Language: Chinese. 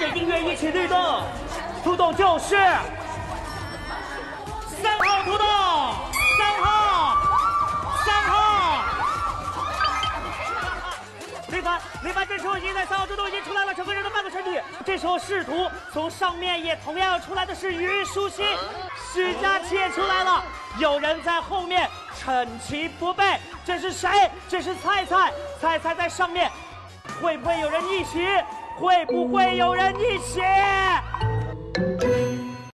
点订阅一起律动，土豆就是3号土豆，3号。没法，这时候已经在3号土豆已经出来了，整个人的半个身体。这时候试图从上面也同样出来的是虞书欣，许佳琪也出来了，有人在后面趁其不备，这是谁？这是菜菜在上面，会不会有人逆袭？会不会有人逆袭？